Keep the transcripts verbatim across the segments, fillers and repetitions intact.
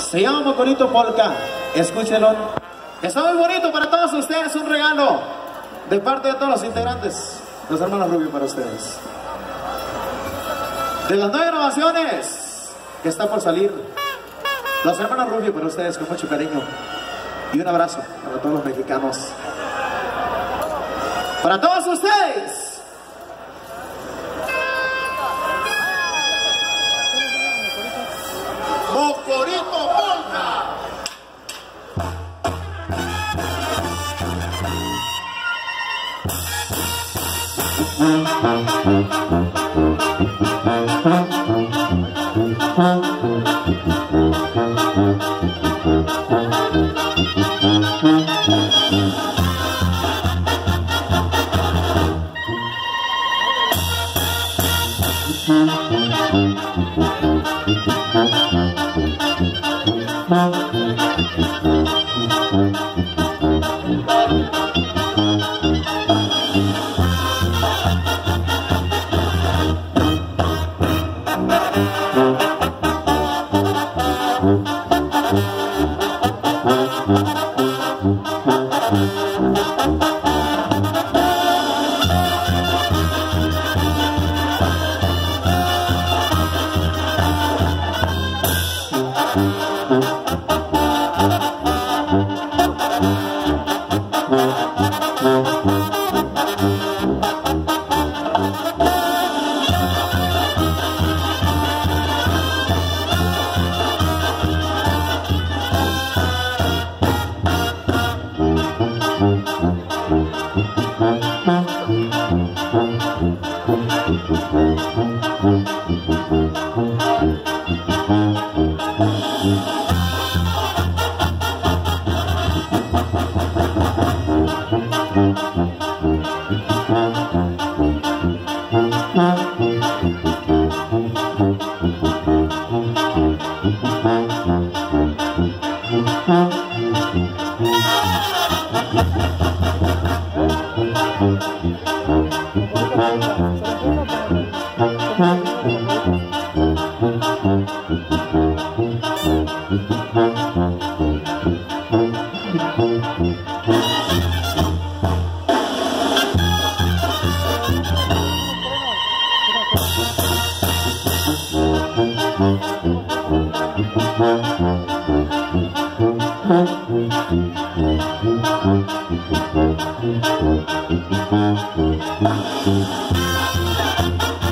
Se llama Mocorito Polka. Escúchenlo. Está muy bonito para todos ustedes. Un regalo de parte de todos los integrantes. Los hermanos Rubio para ustedes. De las nueve grabaciones que está por salir. Los hermanos Rubio para ustedes con mucho cariño. Y un abrazo para todos los mexicanos. Para todos ustedes. Mocorito Polka.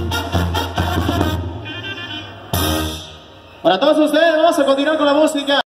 Para todos ustedes vamos a continuar con la música.